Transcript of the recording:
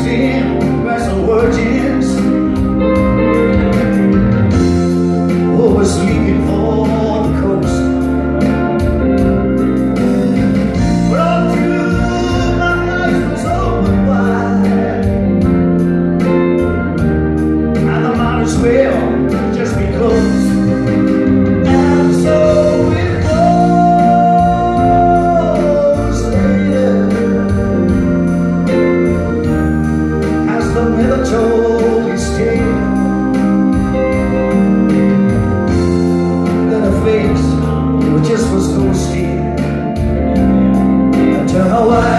in by some virgins who were sleeping for the coast. But all through my eyes was open wide, and I might as well just be close. And so it goes later, as the miller told his tale, that her face just was ghosty until her wife